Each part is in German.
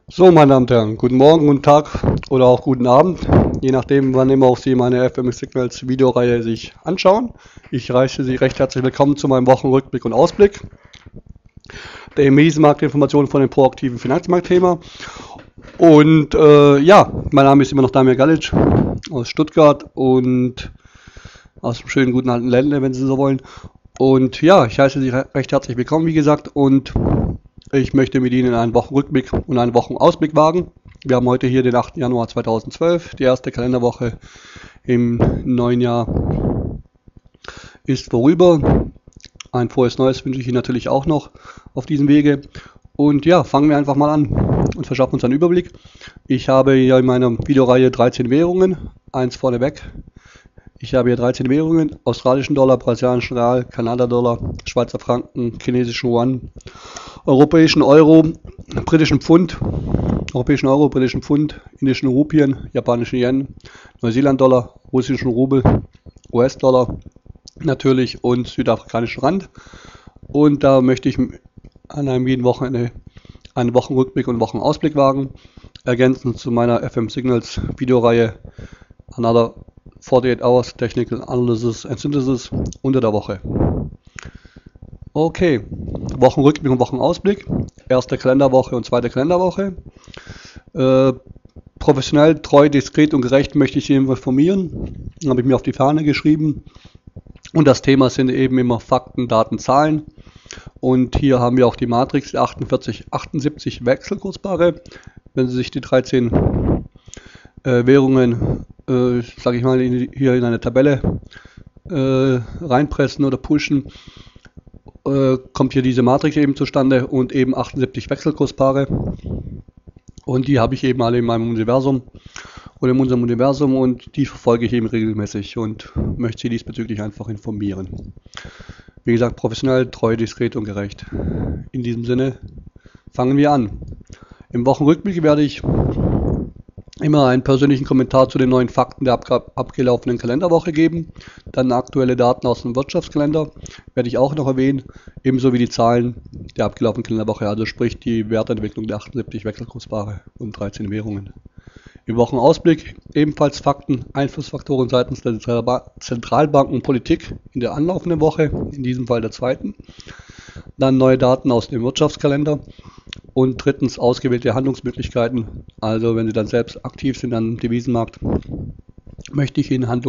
So, meine Damen und Herren, guten Morgen, guten Tag oder auch guten Abend, je nachdem, wann immer auch Sie meine FM Signals Videoreihe sich anschauen. Ich heiße Sie recht herzlich willkommen zu meinem Wochenrückblick und Ausblick, der Devisenmarktinformationen von dem proaktiven Finanzmarktthema. Und ja, mein Name ist immer noch Damir Galic aus Stuttgart und aus dem schönen guten alten Ländle, wenn Sie so wollen. Und ja, ich heiße Sie recht herzlich willkommen, wie gesagt, und ich möchte mit Ihnen einen Wochenrückblick und einen Wochenausblick wagen. Wir haben heute hier den 8. Januar 2012, die erste Kalenderwoche im neuen Jahr ist vorüber. Ein frohes Neues wünsche ich Ihnen natürlich auch noch auf diesem Wege. Und ja, fangen wir einfach mal an und verschaffen uns einen Überblick. Ich habe hier in meiner Videoreihe 13 Währungen, eins vorneweg. Ich habe hier 13 Währungen: australischen Dollar, brasilianischen Real, Kanada-Dollar, Schweizer Franken, chinesischen Yuan, europäischen Euro, britischen Pfund, indischen Rupien, japanischen Yen, Neuseeland-Dollar, russischen Rubel, US-Dollar natürlich und südafrikanischen Rand. Und da möchte ich an einem jeden Wochenende einen Wochenrückblick und Wochenausblick wagen, ergänzend zu meiner FM Signals Videoreihe Another 48 Hours Technical Analysis and Synthesis unter der Woche. Okay, Wochenrückblick und Wochenausblick. Erste Kalenderwoche und zweite Kalenderwoche. Professionell, treu, diskret und gerecht möchte ich Sie informieren. Habe ich mir auf die Fahne geschrieben. Und das Thema sind eben immer Fakten, Daten, Zahlen. Und hier haben wir auch die Matrix 4878 Wechselkurspaare. Wenn Sie sich die 13 Währungen, sage ich mal, hier in eine Tabelle reinpressen oder pushen, kommt hier diese Matrix eben zustande und eben 78 Wechselkurspaare. Und die habe ich eben alle in meinem Universum oder in unserem Universum und die verfolge ich eben regelmäßig und möchte Sie diesbezüglich einfach informieren. Wie gesagt, professionell, treu, diskret und gerecht. In diesem Sinne fangen wir an. Im Wochenrückblick werde ich immer einen persönlichen Kommentar zu den neuen Fakten der abgelaufenen Kalenderwoche geben. Dann aktuelle Daten aus dem Wirtschaftskalender werde ich auch noch erwähnen, ebenso wie die Zahlen der abgelaufenen Kalenderwoche, also sprich die Wertentwicklung der 78 Wechselkurspaare und 13 Währungen. Im Wochenausblick ebenfalls Fakten, Einflussfaktoren seitens der Zentralbanken und Politik in der anlaufenden Woche, in diesem Fall der zweiten. Dann neue Daten aus dem Wirtschaftskalender. Und drittens ausgewählte Handlungsmöglichkeiten. Also wenn Sie dann selbst aktiv sind am Devisenmarkt, möchte ich Ihnen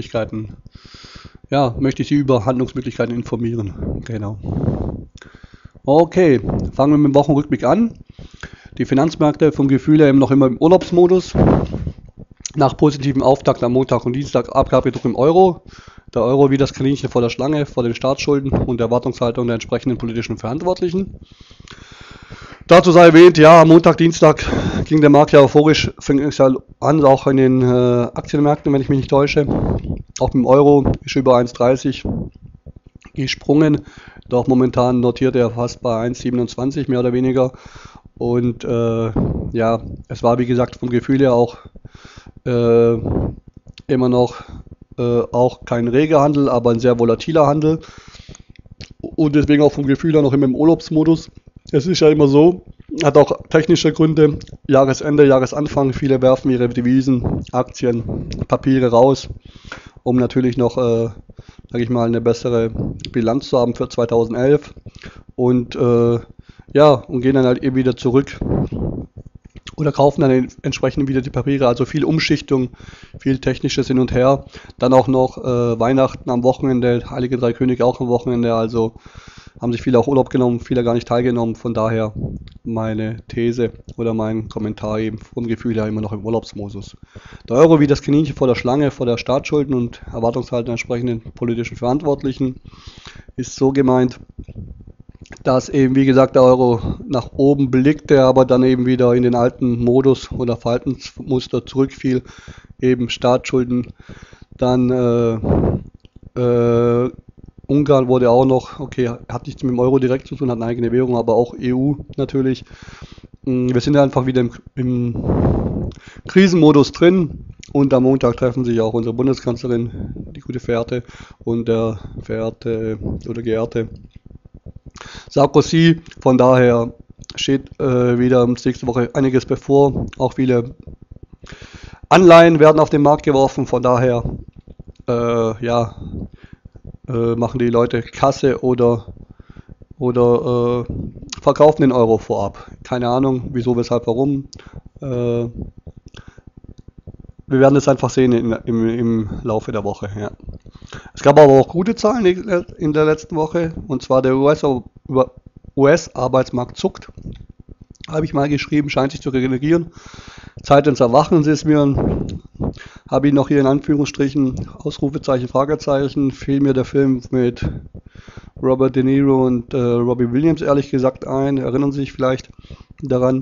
möchte ich Sie über Handlungsmöglichkeiten informieren. Genau. Okay, fangen wir mit dem Wochenrückblick an. Die Finanzmärkte vom Gefühl her eben noch immer im Urlaubsmodus. Nach positivem Auftakt am Montag und Dienstag Abgabedruck im Euro. Der Euro wie das Kaninchen vor der Schlange, vor den Staatsschulden und der Erwartungshaltung der entsprechenden politischen Verantwortlichen. Dazu sei erwähnt, ja, am Montag, Dienstag ging der Markt ja euphorisch, fing es ja an, auch in den Aktienmärkten, wenn ich mich nicht täusche. Auch mit dem Euro ist über 1,30 gesprungen, doch momentan notiert er fast bei 1,27 mehr oder weniger. Und ja, es war wie gesagt vom Gefühl her auch immer noch auch kein reger Handel, aber ein sehr volatiler Handel. Und deswegen auch vom Gefühl her noch immer im Urlaubsmodus. Es ist ja immer so, hat auch technische Gründe, Jahresende, Jahresanfang, viele werfen ihre Devisen, Aktien, Papiere raus, um natürlich noch, sage ich mal, eine bessere Bilanz zu haben für 2011 und ja, und gehen dann halt eben wieder zurück oder kaufen dann entsprechend wieder die Papiere, also viel Umschichtung, viel technisches Hin und Her, dann auch noch Weihnachten am Wochenende, Heilige Drei Könige auch am Wochenende, also haben sich viele auch Urlaub genommen, viele gar nicht teilgenommen, von daher meine These oder mein Kommentar eben vom Gefühl her immer noch im Urlaubsmodus. Der Euro wie das Kaninchen vor der Schlange, vor der Staatsschulden und Erwartungshaltung der entsprechenden politischen Verantwortlichen ist so gemeint, dass eben wie gesagt der Euro nach oben blickte, aber dann eben wieder in den alten Modus oder Verhaltensmuster zurückfiel, eben Staatsschulden, dann Ungarn wurde auch noch, okay, hat nichts mit dem Euro direkt zu tun, hat eine eigene Währung, aber auch EU natürlich. Wir sind einfach wieder im Krisenmodus drin und am Montag treffen sich auch unsere Bundeskanzlerin, die gute Verehrte, und der verehrte oder geehrte Sarkozy. Von daher steht wieder nächste Woche einiges bevor. Auch viele Anleihen werden auf den Markt geworfen. Von daher machen die Leute Kasse oder verkaufen den Euro vorab. Keine Ahnung, wieso, weshalb, warum. Wir werden es einfach sehen im Laufe der Woche. Ja. Es gab aber auch gute Zahlen in der letzten Woche. Und zwar der US-Arbeitsmarkt zuckt. Habe ich mal geschrieben, scheint sich zu regenerieren. Zeit ins Erwachen ist mir. Habe ich noch hier in Anführungsstrichen, Ausrufezeichen, Fragezeichen. Fiel mir der Film mit Robert De Niro und Robbie Williams ehrlich gesagt ein. Erinnern Sie sich vielleicht daran?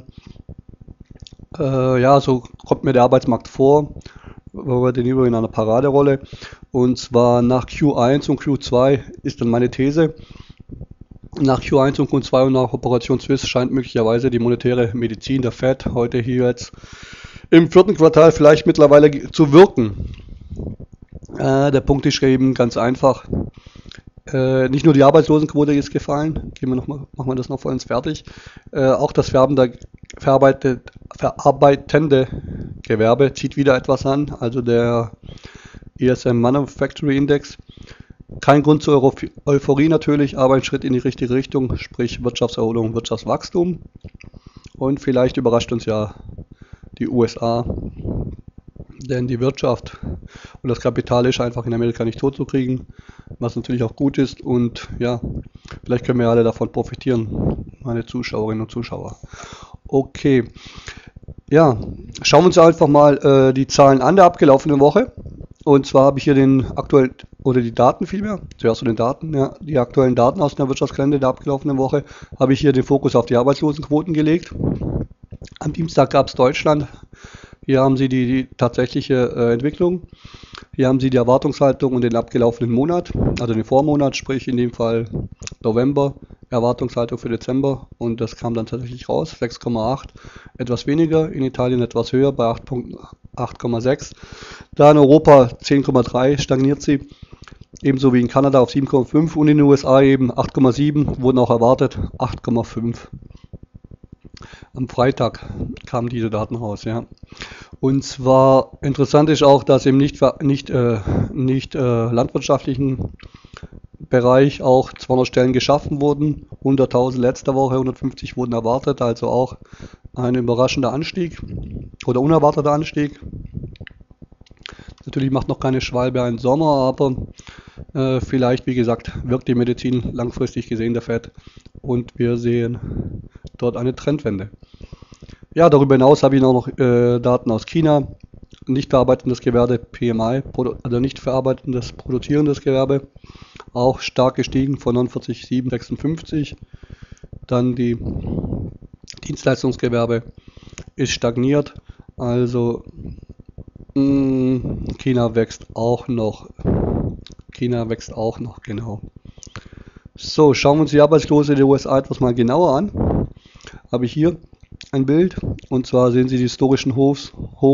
So kommt mir der Arbeitsmarkt vor. Robert De Niro in einer Paraderolle. Und zwar nach Q1 und Q2 ist dann meine These. Nach Q1 und Q2 und nach Operation Swiss scheint möglicherweise die monetäre Medizin der Fed heute hier jetzt im 4. Quartal vielleicht mittlerweile zu wirken. Der Punkt ist eben ganz einfach. Nicht nur die Arbeitslosenquote ist gefallen, machen wir das noch vollends fertig. Auch das verarbeitende Gewerbe zieht wieder etwas an, also der ISM Manufacturing Index. Kein Grund zur Euphorie natürlich, aber ein Schritt in die richtige Richtung, sprich Wirtschaftserholung, Wirtschaftswachstum. Und vielleicht überrascht uns ja die USA, denn die Wirtschaft und das Kapital ist einfach in Amerika nicht tot zu kriegen, was natürlich auch gut ist. Und ja, vielleicht können wir alle davon profitieren, meine Zuschauerinnen und Zuschauer. Okay, ja, schauen wir uns einfach mal die Zahlen an der abgelaufenen Woche. Und zwar habe ich hier die Daten vielmehr, zuerst zu den Daten, ja, die aktuellen Daten aus der Wirtschaftskalender der abgelaufenen Woche, habe ich hier den Fokus auf die Arbeitslosenquoten gelegt. Am Dienstag gab es Deutschland. Hier haben Sie die tatsächliche Entwicklung. Hier haben Sie die Erwartungshaltung und den abgelaufenen Monat, also den Vormonat, sprich in dem Fall November, Erwartungshaltung für Dezember, und das kam dann tatsächlich raus, 6,8, etwas weniger, in Italien etwas höher bei 8,6. Da in Europa 10,3 stagniert sie, ebenso wie in Kanada auf 7,5 und in den USA eben 8,7, wurden auch erwartet 8,5. Am Freitag kamen diese Daten raus, ja. Und zwar interessant ist auch, dass im nicht landwirtschaftlichen Bereich auch 200 Stellen geschaffen wurden. 100.000 letzte Woche, 150 wurden erwartet, also auch ein überraschender Anstieg oder unerwarteter Anstieg. Natürlich macht noch keine Schwalbe einen Sommer, aber vielleicht, wie gesagt, wirkt die Medizin langfristig gesehen der Fed und wir sehen dort eine Trendwende. Ja, darüber hinaus habe ich noch Daten aus China, nicht verarbeitendes Gewerbe, PMI, also nicht verarbeitendes, produzierendes Gewerbe, auch stark gestiegen von 49,756. Dann die Dienstleistungsgewerbe ist stagniert, also China wächst auch noch, genau. So, schauen wir uns die Arbeitslose der USA etwas mal genauer an. Habe ich hier ein Bild, und zwar sehen Sie die historischen Hochs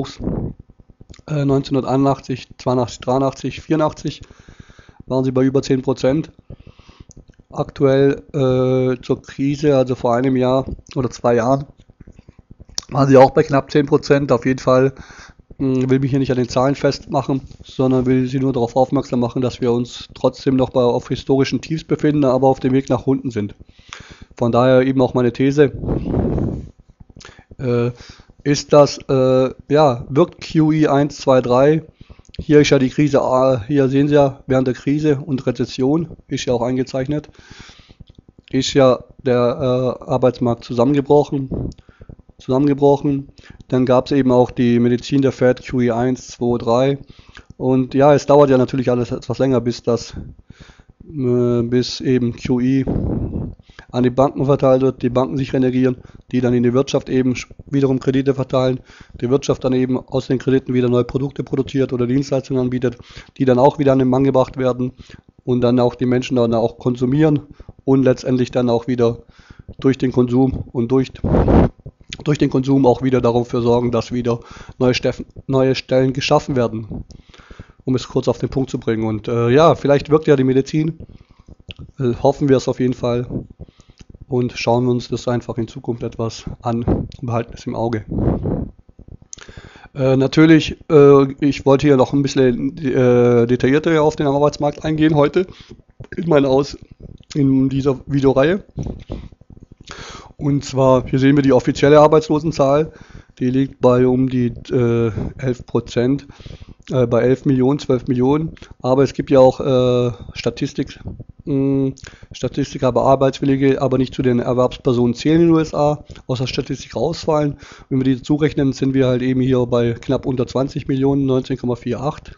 1981, 82, 83, 84 waren sie bei über 10%. Aktuell zur Krise, also vor einem Jahr oder 2 Jahren, waren sie auch bei knapp 10%. Auf jeden Fall will mich hier nicht an den Zahlen festmachen, sondern will Sie nur darauf aufmerksam machen, dass wir uns trotzdem noch auf historischen Tiefs befinden, aber auf dem Weg nach unten sind. Von daher eben auch meine These, ist das, wirkt QE 1, 2, 3. Hier ist ja die Krise, hier sehen Sie ja, während der Krise und Rezession, ist ja auch eingezeichnet, ist ja der Arbeitsmarkt zusammengebrochen. Dann gab es eben auch die Medizin der Fed, QE 1, 2, 3. Und ja, es dauert ja natürlich alles etwas länger, bis eben QE an die Banken verteilt wird, die Banken sich regenerieren, die dann in die Wirtschaft eben wiederum Kredite verteilen, die Wirtschaft dann eben aus den Krediten wieder neue Produkte produziert oder Dienstleistungen anbietet, die dann auch wieder an den Mann gebracht werden und dann auch die Menschen dann auch konsumieren und letztendlich dann auch wieder durch den Konsum und durch den Konsum auch wieder dafür sorgen, dass wieder neue Stellen geschaffen werden, um es kurz auf den Punkt zu bringen. Und vielleicht wirkt ja die Medizin, hoffen wir es auf jeden Fall. und schauen wir uns das einfach in Zukunft etwas an und behalten es im Auge. Natürlich, ich wollte hier noch ein bisschen detaillierter auf den Arbeitsmarkt eingehen heute in dieser Videoreihe. Und zwar, hier sehen wir die offizielle Arbeitslosenzahl, die liegt bei um die 11%, bei 11 Millionen, 12 Millionen. Aber es gibt ja auch Statistiker, Arbeitswillige, aber nicht zu den Erwerbspersonen zählen in den USA, aus der Statistik rausfallen. Wenn wir die dazu rechnen, sind wir halt eben hier bei knapp unter 20 Millionen, 19,48.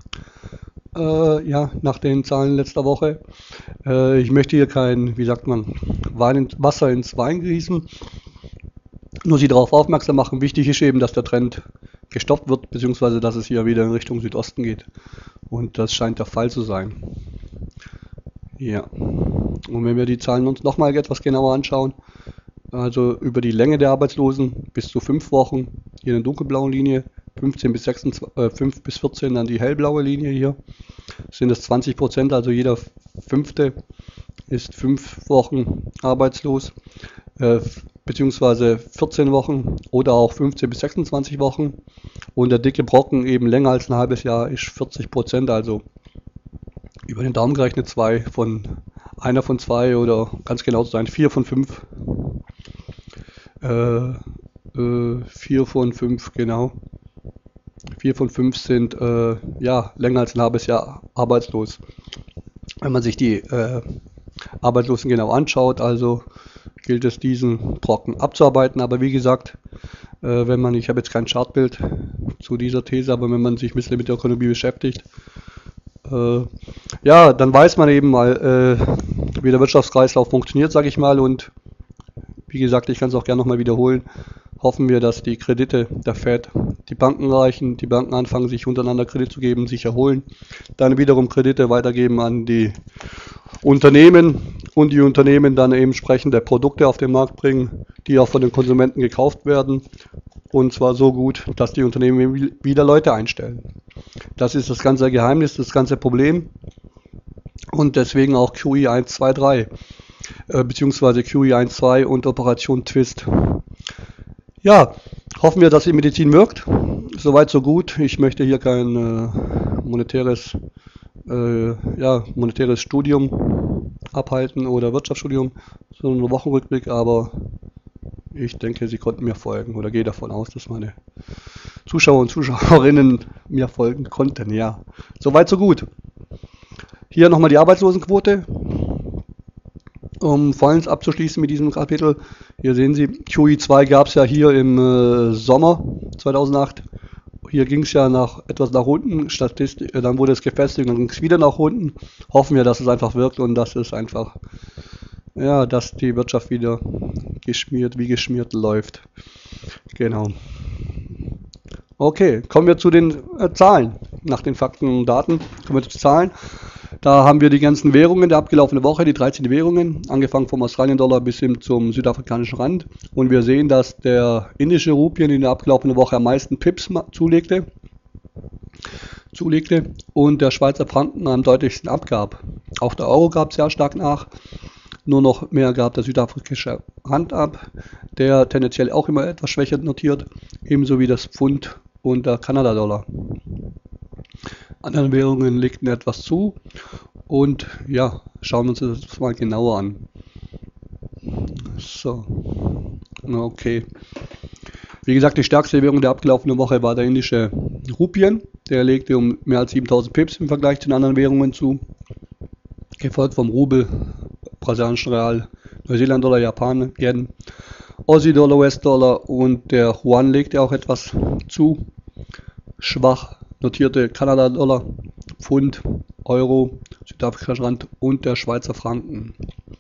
Ja, nach den Zahlen letzter Woche. Ich möchte hier kein, wie sagt man, Wasser ins Wein gießen. Nur Sie darauf aufmerksam machen. Wichtig ist eben, dass der Trend gestoppt wird, beziehungsweise dass es hier wieder in Richtung Südosten geht. Und das scheint der Fall zu sein. Ja. Und wenn wir die Zahlen uns nochmal etwas genauer anschauen, also über die Länge der Arbeitslosen bis zu 5 Wochen, hier eine dunkelblaue Linie, 5 bis 14 dann die hellblaue Linie hier, sind es 20%, also jeder Fünfte ist 5 Wochen arbeitslos, beziehungsweise 14 Wochen oder auch 15 bis 26 Wochen. Und der dicke Brocken eben länger als ein halbes Jahr ist 40%, also über den Daumen gerechnet einer von zwei oder ganz genau zu sein, 4 von 5. 4 von 5, genau. 4 von 5 sind ja, länger als ein halbes Jahr arbeitslos. Wenn man sich die Arbeitslosen genau anschaut, also gilt es, diesen Brocken abzuarbeiten. Aber wie gesagt, ich habe jetzt kein Chartbild zu dieser These, aber wenn man sich ein bisschen mit der Ökonomie beschäftigt, ja, dann weiß man eben mal, wie der Wirtschaftskreislauf funktioniert, sage ich mal. Und wie gesagt, ich kann es auch gerne nochmal wiederholen. Hoffen wir, dass die Kredite der Fed die Banken reichen, die Banken anfangen, sich untereinander Kredit zu geben, sich erholen, dann wiederum Kredite weitergeben an die Unternehmen und die Unternehmen dann eben entsprechende Produkte auf den Markt bringen, die auch von den Konsumenten gekauft werden, und zwar so gut, dass die Unternehmen wieder Leute einstellen. Das ist das ganze Geheimnis, das ganze Problem, und deswegen auch QE 1, 2, 3, beziehungsweise QE 1, 2 und Operation Twist. Ja, hoffen wir, dass die Medizin wirkt. Soweit so gut. Ich möchte hier kein monetäres Studium abhalten oder Wirtschaftsstudium, sondern einen Wochenrückblick, aber ich denke, Sie konnten mir folgen oder gehe davon aus, dass meine Zuschauer und Zuschauerinnen mir folgen konnten. Ja, soweit so gut. Hier nochmal die Arbeitslosenquote. Um vollends abzuschließen mit diesem Kapitel, hier sehen Sie, QE2 gab es ja hier im Sommer 2008. Hier ging es ja etwas nach unten, dann wurde es gefestigt und dann ging es wieder nach unten. Hoffen wir, dass es einfach wirkt und dass es einfach, ja, dass die Wirtschaft wieder wie geschmiert läuft. Genau. Okay, kommen wir zu den Zahlen. Nach den Fakten und Daten kommen wir zu Zahlen. Da haben wir die ganzen Währungen der abgelaufenen Woche, die 13 Währungen, angefangen vom Australien-Dollar bis hin zum südafrikanischen Rand. Und wir sehen, dass der indische Rupien in der abgelaufenen Woche am meisten Pips zulegte und der Schweizer Franken am deutlichsten abgab. Auch der Euro gab sehr stark nach. Nur noch mehr gab der südafrikanische Rand ab, der tendenziell auch immer etwas schwächer notiert, ebenso wie das Pfund und der Kanada-Dollar. Andere Währungen legten etwas zu und ja, schauen wir uns das mal genauer an. So, okay. Wie gesagt, die stärkste Währung der abgelaufenen Woche war der indische Rupien. Der legte um mehr als 7000 Pips im Vergleich zu den anderen Währungen zu. Gefolgt vom Rubel, brasilianischen Real, Neuseeland-Dollar, Japan, Yen, Aussie-Dollar, US-Dollar und der Yuan legte auch etwas zu. Schwach notierte Kanada-Dollar, Pfund, Euro, südafrikanischer Rand und der Schweizer Franken.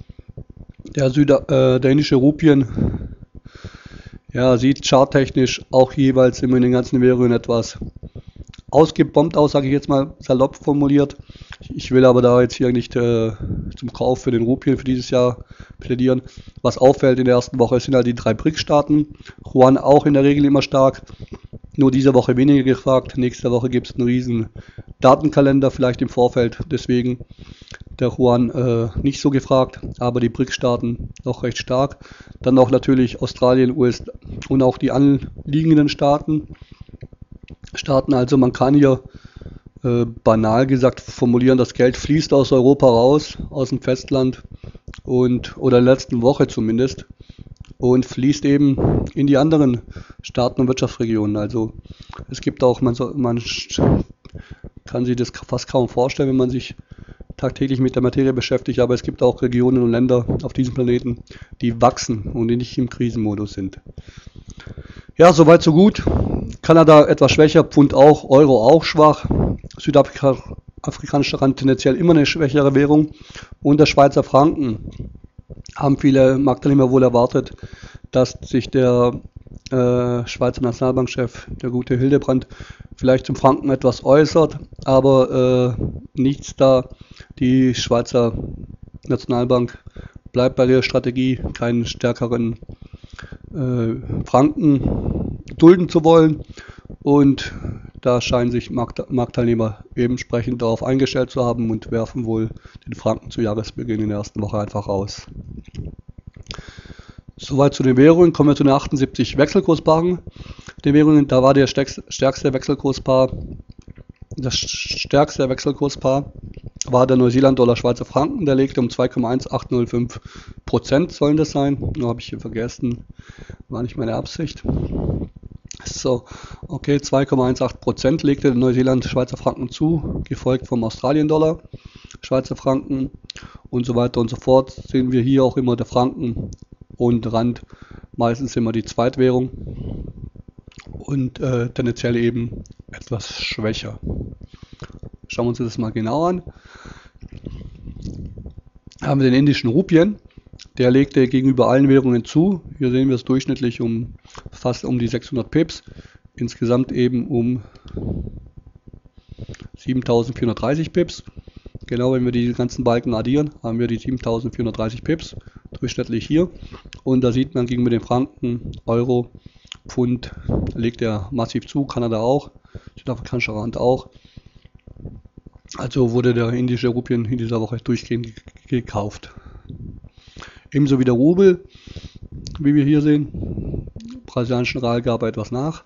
Der indische Rupien, ja, sieht charttechnisch auch jeweils immer in den ganzen Währungen etwas ausgebombt aus, sage ich jetzt mal salopp formuliert. Ich will aber da jetzt hier nicht zum Kauf für den Rupien für dieses Jahr plädieren. Was auffällt in der ersten Woche sind halt die 3 BRIC-Staaten. Yuan auch in der Regel immer stark. Nur diese Woche weniger gefragt. Nächste Woche gibt es einen riesen Datenkalender vielleicht im Vorfeld. Deswegen der Yuan nicht so gefragt, aber die BRICS-Staaten noch recht stark. Dann auch natürlich Australien, USA und auch die anliegenden Staaten. Also man kann hier banal gesagt formulieren, das Geld fließt aus Europa raus, aus dem Festland oder in der letzten Woche zumindest und fließt eben in die anderen Staaten und Wirtschaftsregionen. Also es gibt auch, man kann sich das fast kaum vorstellen, wenn man sich tagtäglich mit der Materie beschäftigt, aber es gibt auch Regionen und Länder auf diesem Planeten, die wachsen und die nicht im Krisenmodus sind. Ja, soweit so gut. Kanada etwas schwächer, Pfund auch, Euro auch schwach. Südafrikanischer Rand tendenziell immer eine schwächere Währung. Und der Schweizer Franken haben viele Marktteilnehmer wohl erwartet, dass sich der Schweizer Nationalbankchef, der gute Hildebrand, vielleicht zum Franken etwas äußert, aber nichts da. Die Schweizer Nationalbank bleibt bei der Strategie, keinen stärkeren Franken dulden zu wollen, und da scheinen sich Marktteilnehmer entsprechend darauf eingestellt zu haben und werfen wohl den Franken zu Jahresbeginn in der ersten Woche einfach aus. Soweit zu den Währungen. Kommen wir zu den 78 Wechselkurspaaren. Die Währungen, da war das stärkste Wechselkurspaar war der Neuseeland-Dollar Schweizer Franken, der legte um 2,1805% sollen das sein. Nur habe ich hier vergessen, war nicht meine Absicht. So, okay, 2,18% legte der Neuseeland Schweizer Franken zu, gefolgt vom Australien-Dollar Schweizer Franken und so weiter und so fort. Sehen wir hier auch immer der Franken und Rand meistens immer die Zweitwährung und tendenziell eben etwas schwächer. Schauen wir uns das mal genau an. Haben wir den indischen Rupien, der legte gegenüber allen Währungen zu. Hier sehen wir es durchschnittlich fast um die 600 Pips, insgesamt eben um 7430 Pips. Genau, wenn wir die ganzen Balken addieren, haben wir die 7430 Pips durchschnittlich hier. Und da sieht man gegenüber dem Franken, Euro, Pfund legt er massiv zu, Kanada auch, südafrikanischer Rand auch. Also wurde der indische Rupien in dieser Woche durchgehend gekauft. Ebenso wie der Rubel, wie wir hier sehen. Brasilianischen Real gab etwas nach.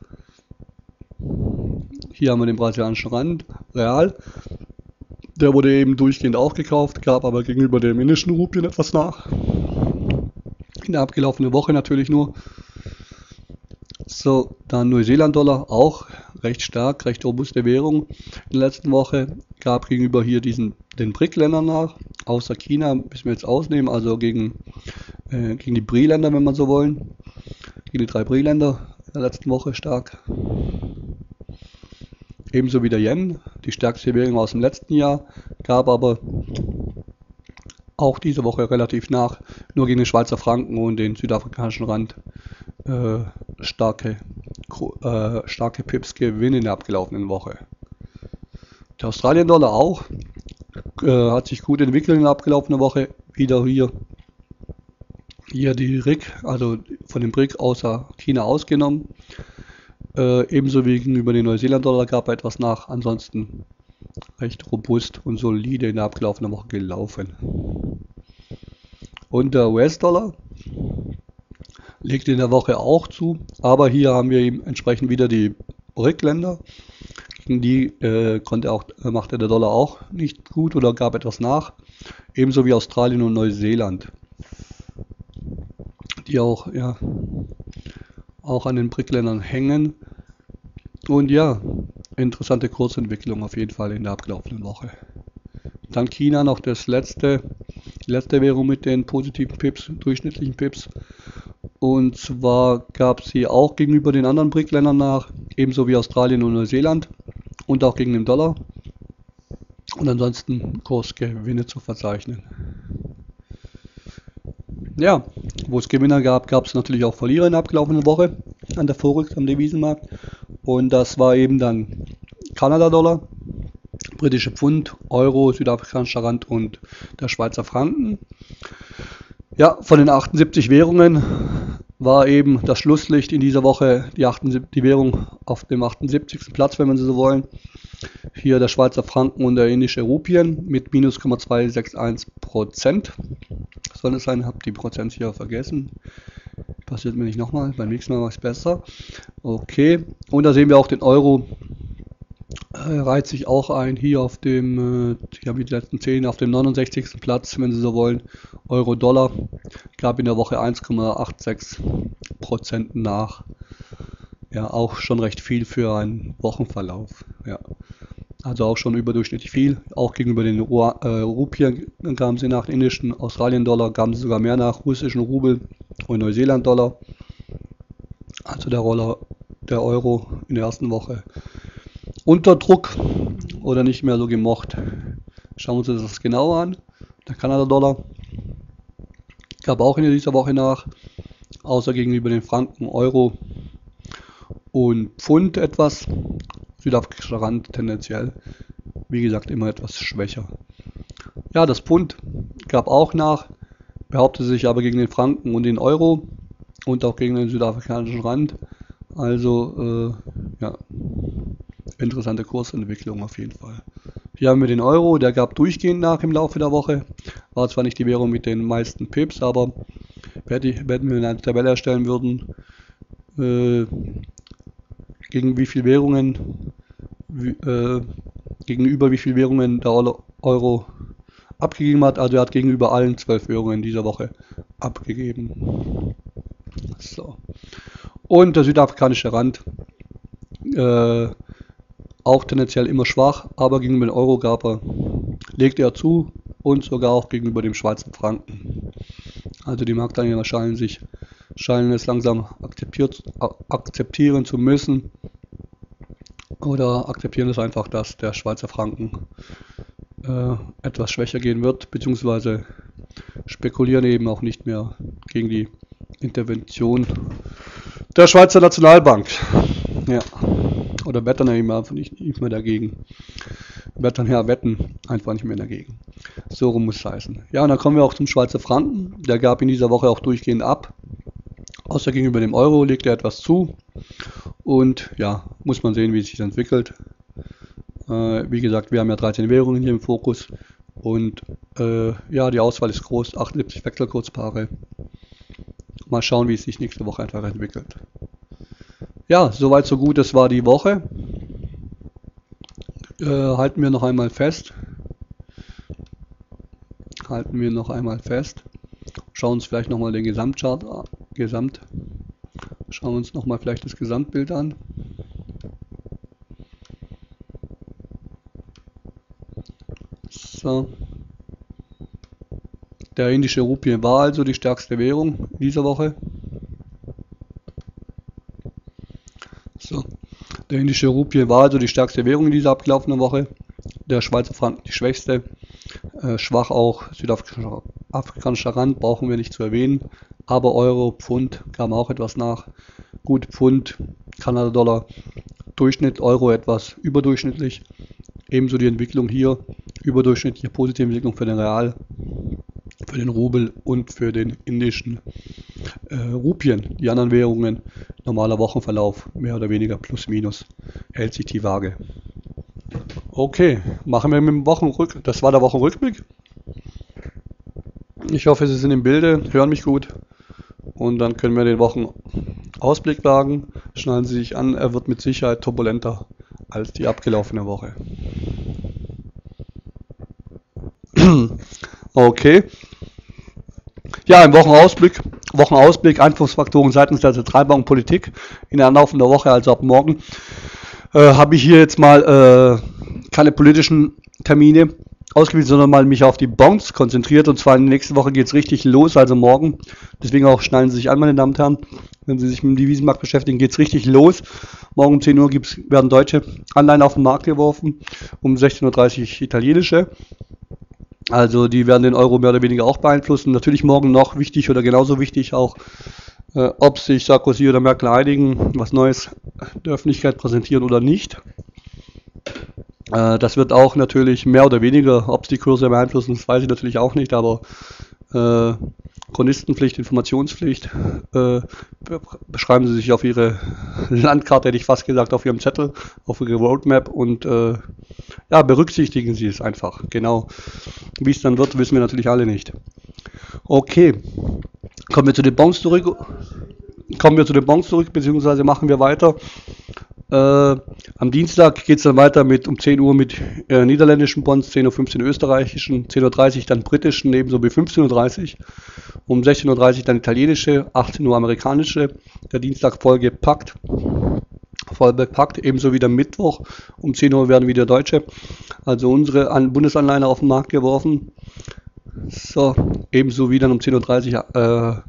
Hier haben wir den brasilianischen Real. Der wurde eben durchgehend auch gekauft, gab aber gegenüber dem indischen Rupien etwas nach. In der abgelaufenen Woche natürlich nur. So, dann Neuseeland-Dollar, auch recht stark, recht robuste Währung in der letzten Woche. Gab gegenüber hier den BRIC-Ländern nach, außer China müssen wir jetzt ausnehmen, also gegen die BRI-Länder, wenn man so wollen. Gegen die 3 BRI-Länder in der letzten Woche stark. Ebenso wie der Yen, die stärkste Währung aus dem letzten Jahr, gab aber auch diese Woche relativ nach, nur gegen den Schweizer Franken und den südafrikanischen Rand starke Pips Gewinn in der abgelaufenen Woche. Der Australien-Dollar auch hat sich gut entwickelt in der abgelaufenen Woche. Wieder hier die RIC, also von dem BRIC außer China ausgenommen. Ebenso wie gegenüber den Neuseeland-Dollar gab er etwas nach. Ansonsten recht robust und solide in der abgelaufenen Woche gelaufen. Und der US-Dollar legt in der Woche auch zu, aber hier haben wir eben entsprechend wieder die BRIC-Länder. Gegen die machte der Dollar auch nicht gut oder gab etwas nach. Ebenso wie Australien und Neuseeland, die auch an den BRIC-Ländern hängen. Und ja, interessante Kursentwicklung auf jeden Fall in der abgelaufenen Woche. Dann China noch die letzte Währung mit den positiven Pips, durchschnittlichen Pips. Und zwar gab sie auch gegenüber den anderen BRIC-Ländern nach, ebenso wie Australien und Neuseeland und auch gegen den Dollar. Und ansonsten Kursgewinne zu verzeichnen. Ja, wo es Gewinner gab, gab es natürlich auch Verlierer in der abgelaufenen Woche an der Forex, am Devisenmarkt. Und das war eben dann Kanada-Dollar, britische Pfund, Euro, südafrikanischer Rand und der Schweizer Franken. Ja, von den 78 Währungen war eben das Schlusslicht in dieser Woche die Währung auf dem 78. Platz, wenn man so wollen. Hier der Schweizer Franken und der indische Rupien mit minus 0,261%. Soll es sein, habe die Prozent hier vergessen. Passiert mir nicht nochmal, beim nächsten Mal mache ich es besser. Okay, und da sehen wir auch den Euro. Reiht sich auch ein, hier auf dem, ich habe die letzten 10, auf dem 69. Platz, wenn Sie so wollen, Euro-Dollar, gab in der Woche 1,86% nach. Ja, auch schon recht viel für einen Wochenverlauf. Ja. Also auch schon überdurchschnittlich viel. Auch gegenüber den Rupien gaben sie nach, den indischen Australien-Dollar gaben sie sogar mehr nach, russischen Rubel und Neuseeland-Dollar. Also der Euro in der ersten Woche unter Druck oder nicht mehr so gemocht. Schauen wir uns das genau an. Der Kanada-Dollar gab auch in dieser Woche nach, außer gegenüber den Franken, Euro und Pfund etwas. Südafrikanischer Rand tendenziell, wie gesagt, immer etwas schwächer. Ja, das Pfund gab auch nach, behauptete sich aber gegen den Franken und den Euro und auch gegen den südafrikanischen Rand. Also, ja, interessante Kursentwicklung auf jeden Fall. Hier haben wir den Euro, der gab durchgehend nach im Laufe der Woche. War zwar nicht die Währung mit den meisten Pips, aber wenn wir eine Tabelle erstellen würden, gegen wie viele Währungen, gegenüber wie viele Währungen der Euro abgegeben hat. Also er hat gegenüber allen 12 Währungen dieser Woche abgegeben. So. Und der südafrikanische Rand, auch tendenziell immer schwach, aber gegenüber dem Euro legte er zu und sogar auch gegenüber dem Schweizer Franken. Also die Marktteilnehmer scheinen es langsam akzeptieren zu müssen oder akzeptieren es einfach, dass der Schweizer Franken etwas schwächer gehen wird, beziehungsweise spekulieren eben auch nicht mehr gegen die Intervention der Schweizer Nationalbank. Ja. Oder wettern eben einfach nicht mehr dagegen. Wetten einfach nicht mehr dagegen. So rum muss es heißen. Ja, und dann kommen wir auch zum Schweizer Franken. Der gab in dieser Woche auch durchgehend ab. Außer gegenüber dem Euro legt er etwas zu. Und ja, muss man sehen, wie es sich entwickelt. Wie gesagt, wir haben ja 13 Währungen hier im Fokus. Und ja, die Auswahl ist groß. 78 Wechselkurspaare. Mal schauen, wie es sich nächste Woche einfach entwickelt. Ja, soweit so gut, das war die Woche. Halten wir noch einmal fest. Schauen uns vielleicht nochmal den Gesamtchart an. Schauen uns nochmal vielleicht das Gesamtbild an. So. Der indische Rupie war also die stärkste Währung dieser Woche. So. Der indische Rupie war also die stärkste Währung in dieser abgelaufenen Woche. Der Schweizer Franken die schwächste. Schwach auch südafrikanischer Rand, brauchen wir nicht zu erwähnen. Aber Euro, Pfund kam auch etwas nach. Gut, Pfund, Kanada-Dollar, Durchschnitt, Euro etwas überdurchschnittlich. Ebenso die Entwicklung hier, überdurchschnittliche positive Entwicklung für den Real, für den Rubel und für den indischen Rupien. Die anderen Währungen, normaler Wochenverlauf, mehr oder weniger plus minus, hält sich die Waage. Okay, machen wir mit dem Wochenrückblick. Das war der Wochenrückblick. Ich hoffe, Sie sind im Bilde, hören mich gut. Und dann können wir den Wochenausblick wagen. Schnallen Sie sich an, er wird mit Sicherheit turbulenter als die abgelaufene Woche. Okay. Ja, im Wochenausblick, Einflussfaktoren seitens der Zentralbank und Politik in der anlaufenden Woche, also ab morgen, habe ich hier jetzt mal keine politischen Termine ausgewiesen, sondern mal mich auf die Bonds konzentriert. Und zwar in der nächsten Woche geht es richtig los, also morgen. Deswegen auch schnallen Sie sich an, meine Damen und Herren. Wenn Sie sich mit dem Devisenmarkt beschäftigen, geht es richtig los. Morgen um 10 Uhr werden deutsche Anleihen auf den Markt geworfen, um 16:30 Uhr italienische. Also die werden den Euro mehr oder weniger auch beeinflussen. Natürlich morgen noch wichtig oder genauso wichtig auch, ob sich Sarkozy oder Merkel einigen, was Neues der Öffentlichkeit präsentieren oder nicht. Das wird auch natürlich mehr oder weniger, ob es die Kurse beeinflussen, das weiß ich natürlich auch nicht, aber Chronistenpflicht, Informationspflicht. Beschreiben Sie sich auf Ihre Landkarte, hätte ich fast gesagt, auf Ihrem Zettel, auf Ihre Roadmap und ja, berücksichtigen Sie es einfach. Genau. Wie es dann wird, wissen wir natürlich alle nicht. Okay, kommen wir zu den Bonds zurück. Beziehungsweise machen wir weiter. Am Dienstag geht es dann weiter mit um 10 Uhr mit niederländischen Bonds, 10:15 Uhr österreichischen, 10:30 Uhr dann britischen, ebenso wie 15:30 Uhr. Um 16:30 Uhr dann italienische, 18 Uhr amerikanische. Der Dienstag voll bepackt, ebenso wie der Mittwoch. Um 10 Uhr werden wieder deutsche, also unsere Bundesanleihen auf den Markt geworfen. So, ebenso wie dann um 10:30 Uhr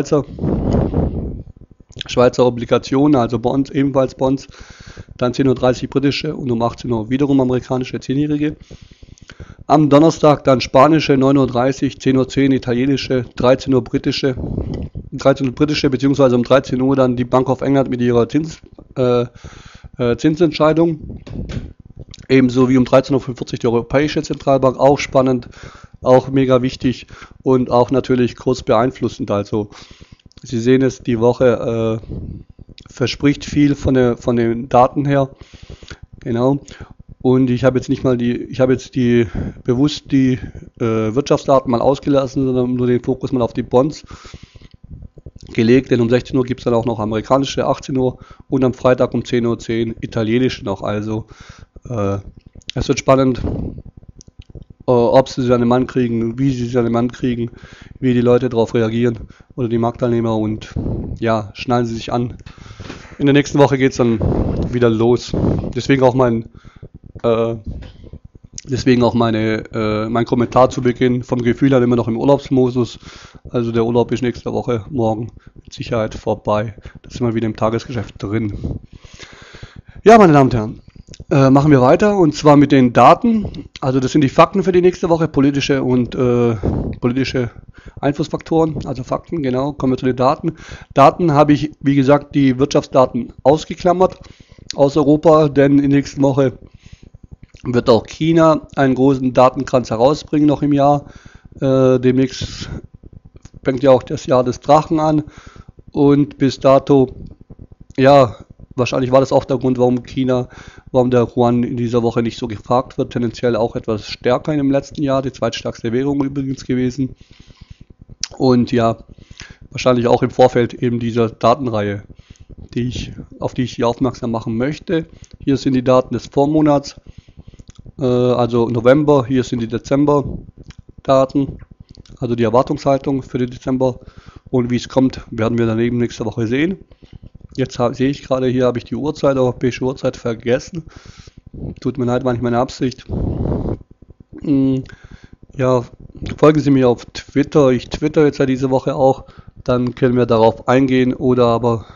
Schweizer Obligationen, also Bonds, ebenfalls Bonds, dann 10:30 Uhr britische und um 18 Uhr wiederum amerikanische 10-jährige. Am Donnerstag dann spanische 9:30 Uhr, 10:10 Uhr italienische, 13 Uhr britische, beziehungsweise um 13 Uhr dann die Bank of England mit ihrer Zinsentscheidung. Ebenso wie um 13:45 Uhr die Europäische Zentralbank, auch spannend, auch mega wichtig und auch natürlich kursbeeinflussend. Also Sie sehen es, die Woche verspricht viel von den Daten her. Genau. Und ich habe jetzt bewusst die Wirtschaftsdaten mal ausgelassen, sondern nur den Fokus mal auf die Bonds gelegt, denn um 16 Uhr gibt es dann auch noch amerikanische, 18 Uhr und am Freitag um 10:10 Uhr italienische noch. Also es wird spannend, ob sie einen Mann kriegen, wie sie einen Mann kriegen, wie die Leute darauf reagieren oder die Marktteilnehmer und ja, schnallen sie sich an. In der nächsten Woche geht es dann wieder los. Deswegen auch mein Kommentar zu Beginn. Vom Gefühl her immer noch im Urlaubsmodus. Also der Urlaub ist nächste Woche, morgen mit Sicherheit vorbei. Da sind wir wieder im Tagesgeschäft drin. Ja, meine Damen und Herren. Machen wir weiter und zwar mit den Daten. Also das sind die Fakten für die nächste Woche, politische Einflussfaktoren, also Fakten, genau. Kommen wir zu den Daten. Daten habe ich, wie gesagt, die Wirtschaftsdaten ausgeklammert aus Europa, denn in der nächsten Woche wird auch China einen großen Datenkranz herausbringen noch im Jahr. Demnächst fängt ja auch das Jahr des Drachen an und bis dato, ja, wahrscheinlich war das auch der Grund, warum der Yuan in dieser Woche nicht so gefragt wird. Tendenziell auch etwas stärker im letzten Jahr, die zweitstärkste Währung übrigens gewesen. Und ja, wahrscheinlich auch im Vorfeld eben dieser Datenreihe, auf die ich hier aufmerksam machen möchte. Hier sind die Daten des Vormonats, also November, hier sind die Dezember-Daten, also die Erwartungshaltung für den Dezember. Und wie es kommt, werden wir daneben nächste Woche sehen. Jetzt sehe ich gerade, hier habe ich die Uhrzeit, europäische Uhrzeit vergessen. Tut mir leid, war nicht meine Absicht. Ja, folgen Sie mir auf Twitter. Ich twitter jetzt ja diese Woche auch. Dann können wir darauf eingehen oder aber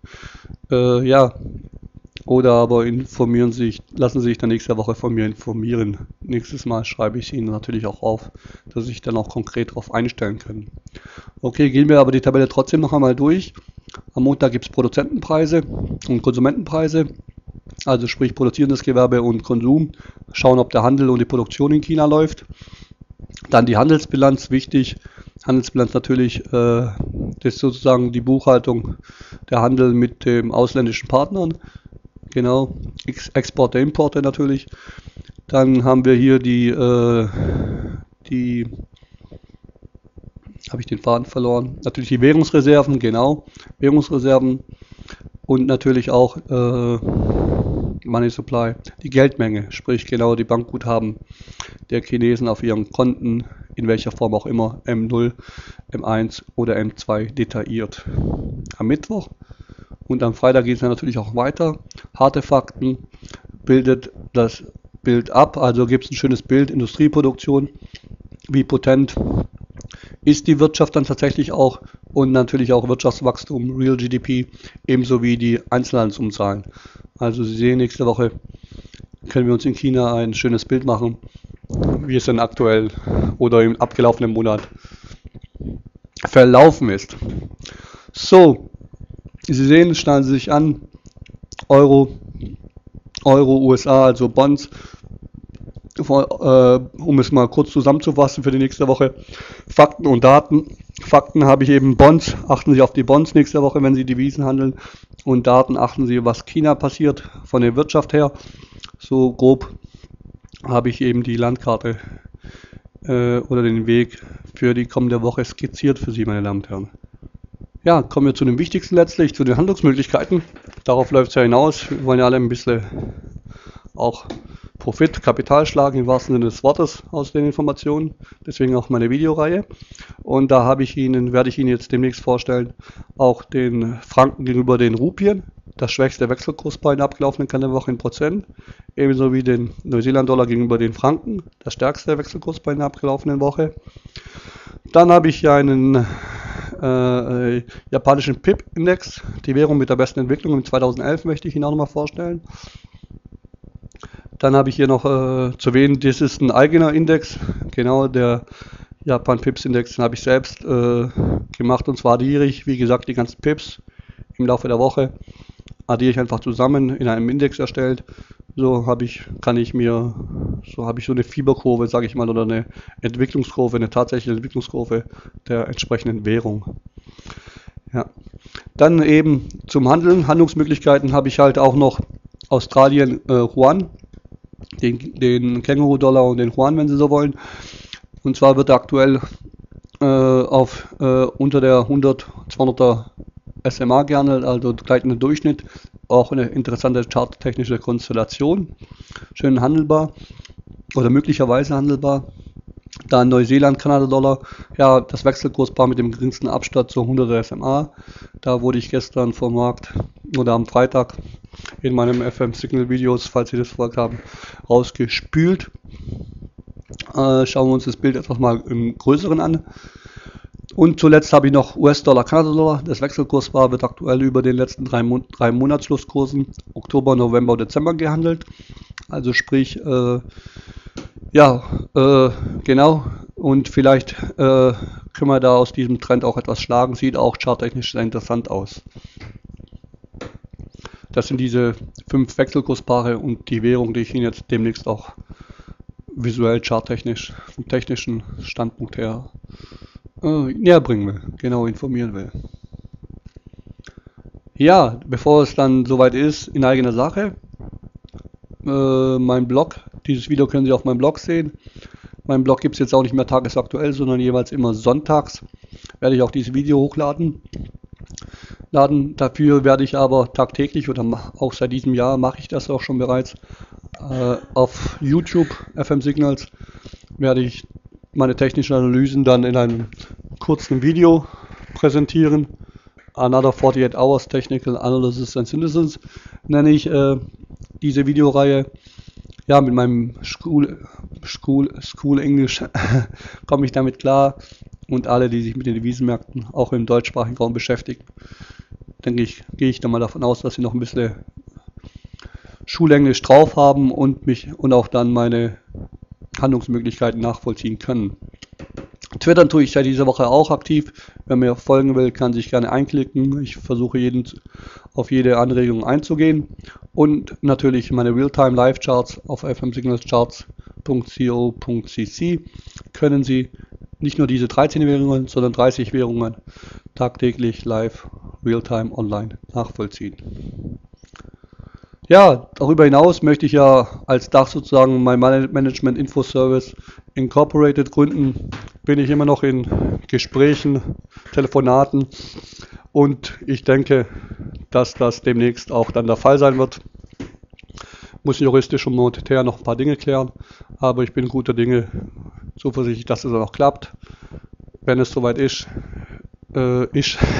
lassen Sie sich dann nächste Woche von mir informieren. Nächstes Mal schreibe ich Ihnen natürlich auch auf, dass Sie sich dann auch konkret darauf einstellen können. Okay, gehen wir aber die Tabelle trotzdem noch einmal durch. Am Montag gibt es Produzentenpreise und Konsumentenpreise, also sprich produzierendes Gewerbe und Konsum. Schauen, ob der Handel und die Produktion in China läuft. Dann die Handelsbilanz, wichtig. Handelsbilanz natürlich, das ist sozusagen die Buchhaltung, der Handel mit den ausländischen Partnern. Genau, Exporte, Importe natürlich. Dann haben wir hier habe ich den Faden verloren? Natürlich die Währungsreserven, genau, Währungsreserven und natürlich auch Money Supply, die Geldmenge, sprich genau die Bankguthaben der Chinesen auf ihren Konten, in welcher Form auch immer, M0, M1 oder M2 detailliert. Am Mittwoch und am Freitag geht es dann natürlich auch weiter. Harte Fakten bildet das Bild ab, also gibt es ein schönes Bild, Industrieproduktion, wie potent ist die Wirtschaft dann tatsächlich auch und natürlich auch Wirtschaftswachstum, Real GDP, ebenso wie die Einzelhandelsumzahlen. Also Sie sehen, nächste Woche können wir uns in China ein schönes Bild machen, wie es dann aktuell oder im abgelaufenen Monat verlaufen ist. So, Sie sehen, schnallen Sie sich an, Euro, USA, also Bonds, um es mal kurz zusammenzufassen für die nächste Woche, Fakten und Daten. Fakten habe ich eben Bonds, achten Sie auf die Bonds nächste Woche, wenn Sie Devisen handeln, und Daten achten Sie, was China passiert von der Wirtschaft her. So grob habe ich eben die Landkarte oder den Weg für die kommende Woche skizziert für Sie, meine Damen und Herren. Ja, kommen wir zu dem Wichtigsten letztlich, zu den Handlungsmöglichkeiten. Darauf läuft es ja hinaus. Wir wollen ja alle ein bisschen auch Profit, Kapital schlagen, im wahrsten Sinne des Wortes, aus den Informationen. Deswegen auch meine Videoreihe. Und da werde ich Ihnen jetzt demnächst vorstellen, auch den Franken gegenüber den Rupien, das schwächste Wechselkurspaar in der abgelaufenen Kalenderwoche in Prozent, ebenso wie den Neuseeland-Dollar gegenüber den Franken, das stärkste Wechselkurspaar in der abgelaufenen Woche. Dann habe ich ja einen japanischen PIP-Index, die Währung mit der besten Entwicklung im 2011, möchte ich Ihnen auch nochmal vorstellen. Dann habe ich hier noch zu erwähnen, das ist ein eigener Index, genau, der Japan Pips Index, den habe ich selbst gemacht, und zwar addiere ich, wie gesagt, die ganzen Pips im Laufe der Woche, addiere ich einfach zusammen, in einem Index erstellt. So habe ich so eine Fieberkurve, sage ich mal, oder eine Entwicklungskurve, eine tatsächliche Entwicklungskurve der entsprechenden Währung. Ja. Dann eben zum Handeln, Handlungsmöglichkeiten habe ich halt auch noch Australien Yuan, den Känguru-Dollar und den Yuan, wenn Sie so wollen. Und zwar wird er aktuell unter der 100-200er SMA gehandelt, also gleitender Durchschnitt. Auch eine interessante charttechnische Konstellation. Schön handelbar oder möglicherweise handelbar. Dann Neuseeland-Kanada-Dollar, ja, das Wechselkurspaar mit dem geringsten Abstand zur 100er SMA. Da wurde ich gestern vom Markt oder am Freitag in meinem FM-Signal-Videos, falls Sie das verfolgt haben, rausgespült. Schauen wir uns das Bild etwas mal im Größeren an. Und zuletzt habe ich noch US-Dollar, Kanada-Dollar. Das Wechselkurspaar wird aktuell über den letzten drei Monatsschlusskursen Oktober, November, Dezember gehandelt. Also sprich, genau. Und vielleicht können wir da aus diesem Trend auch etwas schlagen. Sieht auch charttechnisch sehr interessant aus. Das sind diese 5 Wechselkurspaare und die Währung, die ich Ihnen jetzt demnächst auch visuell charttechnisch, vom technischen Standpunkt her näher bringen will, genau informieren will. Ja, bevor es dann soweit ist, in eigener Sache, mein Blog, dieses Video können Sie auf meinem Blog sehen. Mein Blog gibt es jetzt auch nicht mehr tagesaktuell, sondern jeweils immer sonntags werde ich auch dieses Video hochladen. Dafür werde ich aber tagtäglich, oder auch seit diesem Jahr mache ich das auch schon bereits, auf YouTube, FM Signals, werde ich meine technischen Analysen dann in einem kurzen Video präsentieren. Another 48 Hours Technical Analysis and Synthesis nenne ich diese Videoreihe. Ja, mit meinem School Englisch komme ich damit klar, und alle, die sich mit den Devisenmärkten auch im deutschsprachigen Raum beschäftigen, denke ich, gehe ich dann mal davon aus, dass sie noch ein bisschen Schulenglisch drauf haben und auch dann meine Handlungsmöglichkeiten nachvollziehen können. Twittern tue ich seit dieser Woche auch aktiv. Wer mir folgen will, kann sich gerne einklicken. Ich versuche auf jede Anregung einzugehen. Und natürlich meine Realtime Live Charts auf fmsignalscharts.co.cc können Sie nicht nur diese 13 Währungen, sondern 30 Währungen tagtäglich live, Realtime, online nachvollziehen. Ja, darüber hinaus möchte ich ja als Dach sozusagen mein Management Info Service Incorporated gründen. Bin ich immer noch in Gesprächen, Telefonaten, und ich denke, dass das demnächst auch dann der Fall sein wird. Muss juristisch und monetär noch ein paar Dinge klären, aber ich bin guter Dinge, zuversichtlich, dass es dann auch klappt. Wenn es soweit ist, dann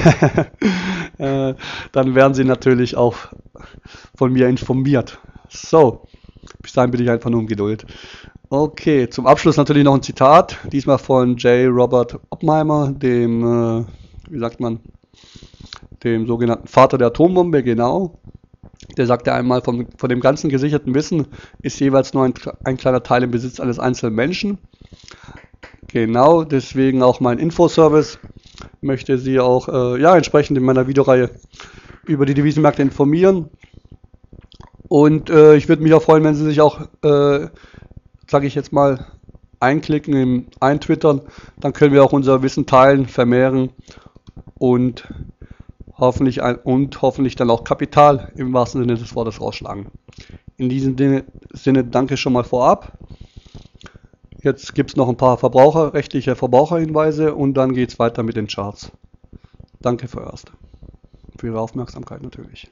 werden Sie natürlich auch von mir informiert. So, bis dahin bitte ich einfach nur um Geduld. Okay, zum Abschluss natürlich noch ein Zitat, diesmal von J. Robert Oppenheimer, dem sogenannten Vater der Atombombe, genau. Der sagte einmal, von dem ganzen gesicherten Wissen ist jeweils nur ein kleiner Teil im Besitz eines einzelnen Menschen. Genau, deswegen auch mein Infoservice. Möchte Sie auch entsprechend in meiner Videoreihe über die Devisenmärkte informieren. Und ich würde mich auch freuen, wenn Sie sich auch sage ich jetzt mal, einklicken, eintwittern, dann können wir auch unser Wissen teilen, vermehren und hoffentlich dann auch Kapital im wahrsten Sinne des Wortes rausschlagen. In diesem Sinne danke schon mal vorab. Jetzt gibt es noch ein paar rechtliche Verbraucherhinweise und dann geht es weiter mit den Charts. Danke für Ihre Aufmerksamkeit natürlich.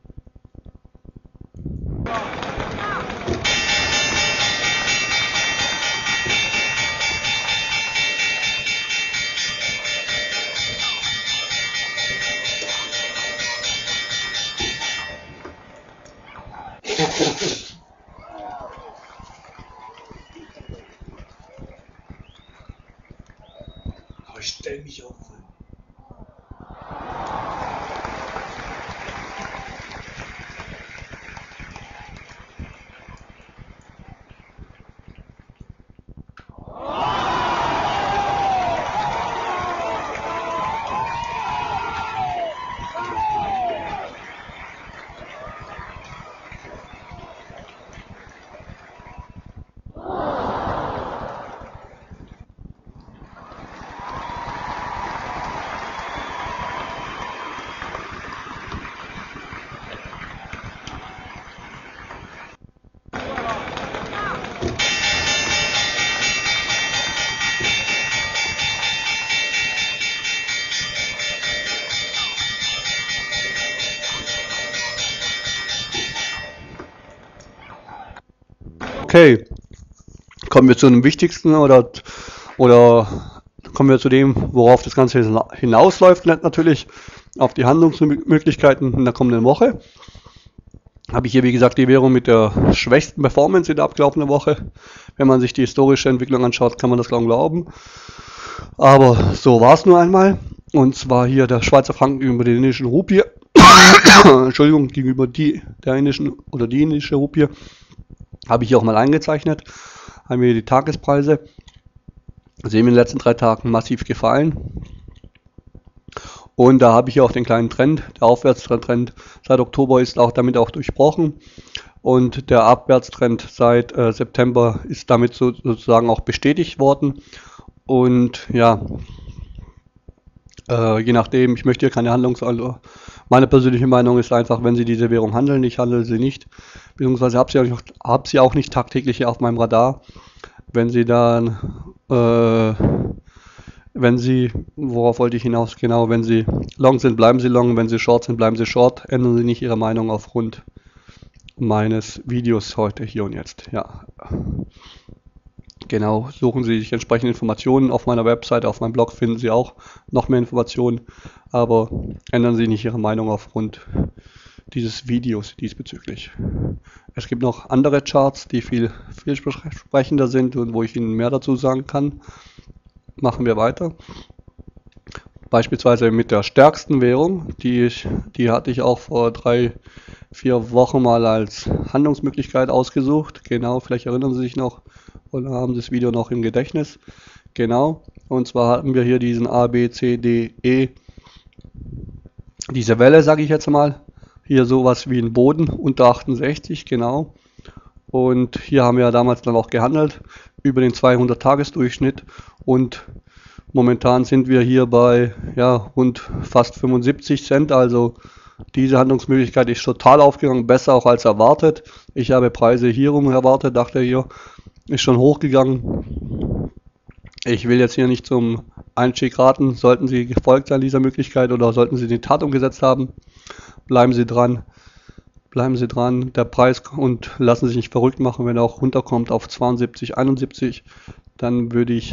Aber ich stell mich auf. Okay, kommen wir zu dem Wichtigsten oder kommen wir zu dem, worauf das Ganze hinausläuft, natürlich auf die Handlungsmöglichkeiten in der kommenden Woche. Habe ich hier wie gesagt die Währung mit der schwächsten Performance in der abgelaufenen Woche. Wenn man sich die historische Entwicklung anschaut, kann man das kaum glauben. Aber so war es nur einmal. Und zwar hier der Schweizer Franken gegenüber der indischen Rupie. Entschuldigung, gegenüber der indischen oder die indische Rupie. Habe ich hier auch mal eingezeichnet. Haben wir die Tagespreise. Sehen wir in den letzten 3 Tagen massiv gefallen. Und da habe ich hier auch den kleinen Trend. Der Aufwärtstrend seit Oktober ist auch damit durchbrochen. Und der Abwärtstrend seit September ist damit sozusagen auch bestätigt worden. Und ja, je nachdem, ich möchte hier keine meine persönliche Meinung ist einfach, wenn Sie diese Währung handeln, ich handle sie nicht, beziehungsweise habe sie auch nicht tagtäglich hier auf meinem Radar. Wenn Sie dann, worauf wollte ich hinaus? Genau, wenn Sie long sind, bleiben Sie long, wenn Sie short sind, bleiben Sie short, ändern Sie nicht Ihre Meinung aufgrund meines Videos heute, hier und jetzt. Ja. Genau, suchen Sie sich entsprechende Informationen auf meiner Webseite, auf meinem Blog finden Sie auch noch mehr Informationen, aber ändern Sie nicht Ihre Meinung aufgrund dieses Videos diesbezüglich. Es gibt noch andere Charts, die viel vielversprechender sind und wo ich Ihnen mehr dazu sagen kann. Machen wir weiter. Beispielsweise mit der stärksten Währung, die hatte ich auch vor 3-4 Wochen mal als Handlungsmöglichkeit ausgesucht. Genau, vielleicht erinnern Sie sich noch oder haben das Video noch im Gedächtnis. Genau, und zwar hatten wir hier diesen A, B, C, D, E, diese Welle, sage ich jetzt mal. Hier sowas wie ein Boden unter 68, genau. Und hier haben wir damals dann auch gehandelt über den 200-Tages-Durchschnitt und momentan sind wir hier bei rund fast 75 Cent, also diese Handlungsmöglichkeit ist total aufgegangen, besser auch als erwartet. Ich habe Preise hier rum erwartet, dachte hier ist schon hochgegangen. Ich will jetzt hier nicht zum Einstieg raten, sollten Sie gefolgt sein dieser Möglichkeit oder sollten Sie die Tat umgesetzt haben, bleiben Sie dran, der Preis und lassen Sie sich nicht verrückt machen, wenn er auch runterkommt auf 72, 71, dann würde ich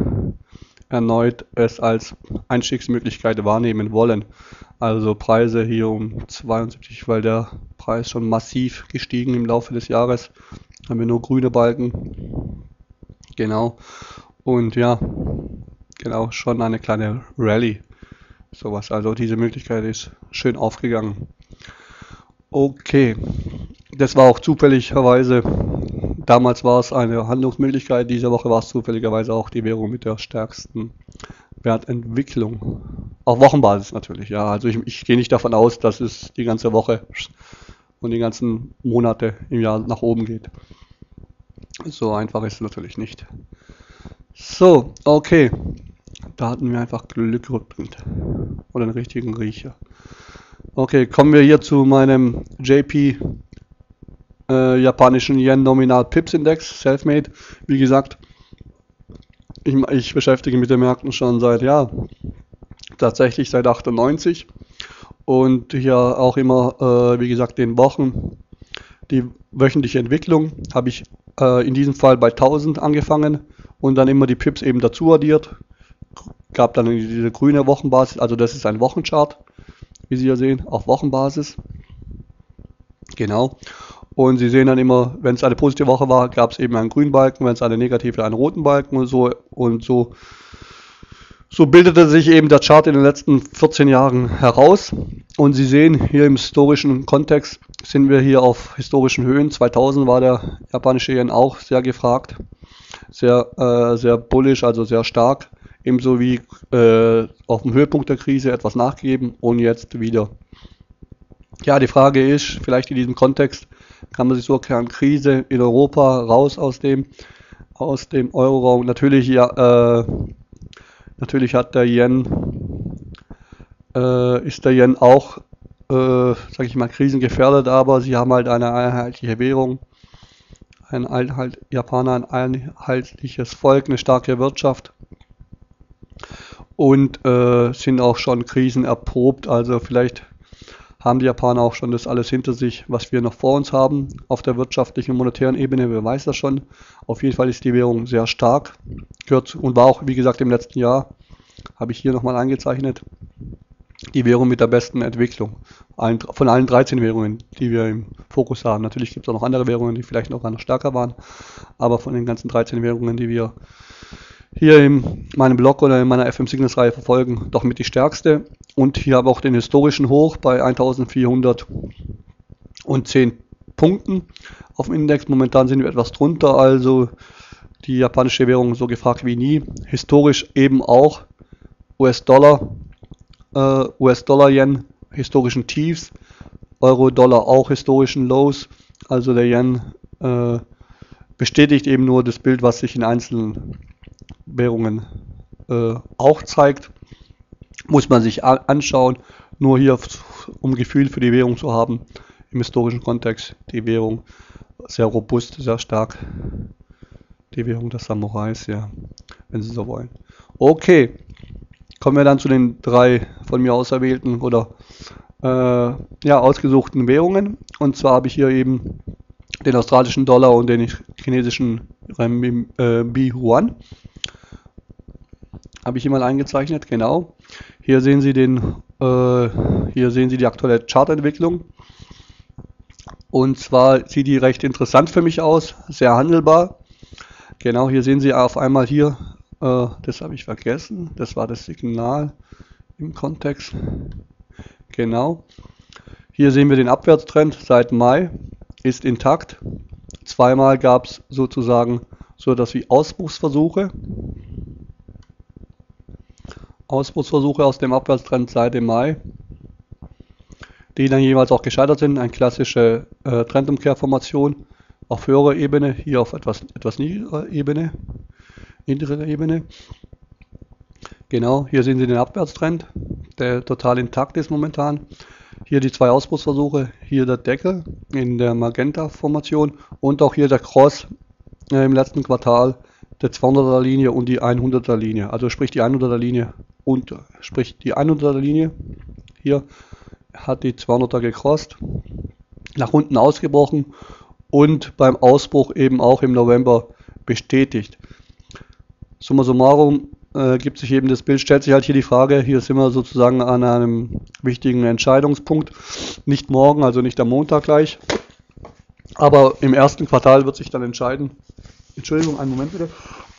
erneut es als Einstiegsmöglichkeit wahrnehmen wollen. Also Preise hier um 72, weil der Preis schon massiv gestiegen im Laufe des Jahres. Haben wir nur grüne Balken. Genau. Und ja, genau, schon eine kleine Rallye. Sowas. Also diese Möglichkeit ist schön aufgegangen. Okay. Das war auch zufälligerweise, damals war es eine Handlungsmöglichkeit, diese Woche war es zufälligerweise auch die Währung mit der stärksten Wertentwicklung. Auf Wochenbasis natürlich, ja. Also ich gehe nicht davon aus, dass es die ganze Woche und die ganzen Monate im Jahr nach oben geht. So einfach ist es natürlich nicht. So, okay. Da hatten wir einfach Glück rückblickend. Oder einen richtigen Riecher. Okay, kommen wir hier zu meinem JP japanischen Yen Nominal Pips Index, Selfmade. Wie gesagt, ich beschäftige mich mit den Märkten schon tatsächlich seit 98 und hier auch immer, wie gesagt, die wöchentliche Entwicklung habe ich in diesem Fall bei 1000 angefangen und dann immer die Pips eben dazu addiert. Gab dann diese grüne Wochenbasis, also das ist ein Wochenchart, wie Sie hier sehen, auf Wochenbasis. Genau. Und Sie sehen dann immer, wenn es eine positive Woche war, gab es eben einen grünen Balken, wenn es eine negative, einen roten Balken und so. Und so bildete sich eben der Chart in den letzten 14 Jahren heraus. Und Sie sehen hier im historischen Kontext sind wir hier auf historischen Höhen. 2000 war der japanische Yen auch sehr gefragt, sehr bullish, also sehr stark. Ebenso wie auf dem Höhepunkt der Krise etwas nachgegeben und jetzt wieder. Ja, die Frage ist, vielleicht in diesem Kontext, kann man sich so erklären, Krise in Europa, raus aus dem Euro-Raum. Natürlich hat der Yen, ist der Yen auch, sage ich mal, krisengefährdet, aber sie haben halt eine einheitliche Währung, Japaner, ein einheitliches Volk, eine starke Wirtschaft und sind auch schon krisenerprobt, also vielleicht haben die Japaner auch schon das alles hinter sich, was wir noch vor uns haben auf der wirtschaftlichen und monetären Ebene, wer weiß das schon. Auf jeden Fall ist die Währung sehr stark, gehört und war auch, wie gesagt, im letzten Jahr, habe ich hier nochmal eingezeichnet, die Währung mit der besten Entwicklung von allen 13 Währungen, die wir im Fokus haben. Natürlich gibt es auch noch andere Währungen, die vielleicht noch stärker waren, aber von den ganzen 13 Währungen, die wir hier in meinem Blog oder in meiner FM Signals Reihe verfolgen, doch mit die stärkste. Und hier habe ich auch den historischen Hoch bei 1410 Punkten auf dem Index. Momentan sind wir etwas drunter, also die japanische Währung so gefragt wie nie. Historisch eben auch US-Dollar-Yen, historischen Tiefs, Euro-Dollar auch historischen Lows. Also der Yen bestätigt eben nur das Bild, was sich in einzelnen Währungen auch zeigt, muss man sich anschauen, nur hier, um Gefühl für die Währung zu haben, im historischen Kontext, die Währung sehr robust, sehr stark, die Währung des Samurais, ja, wenn Sie so wollen. Okay, kommen wir dann zu den 3 von mir auserwählten oder ausgesuchten Währungen, und zwar habe ich hier eben den australischen Dollar und den chinesischen Renminbi Yuan. Habe ich hier mal eingezeichnet, genau. Hier sehen Sie die aktuelle Chartentwicklung. Und zwar sieht die recht interessant für mich aus, sehr handelbar. Genau, hier sehen Sie auf einmal hier, das habe ich vergessen, das war das Signal im Kontext. Genau. Hier sehen wir den Abwärtstrend seit Mai, ist intakt. Zweimal gab es sozusagen so etwas wie Ausbruchsversuche aus dem Abwärtstrend seit dem Mai, die dann jeweils auch gescheitert sind. Eine klassische Trendumkehrformation auf höherer Ebene, hier auf etwas niedriger Ebene. Genau, hier sehen Sie den Abwärtstrend, der total intakt ist momentan. Hier die 2 Ausbruchsversuche, hier der Deckel in der Magenta-Formation und auch hier der Cross im letzten Quartal der 200er Linie und die 100er Linie. Also sprich die 100er Linie hier hat die 200er gecrossed, nach unten ausgebrochen und beim Ausbruch eben auch im November bestätigt. Summa summarum gibt sich eben das Bild, stellt sich halt hier die Frage, hier sind wir sozusagen an einem wichtigen Entscheidungspunkt, nicht morgen, also nicht am Montag gleich, aber im ersten Quartal wird sich dann entscheiden. Entschuldigung, einen Moment bitte.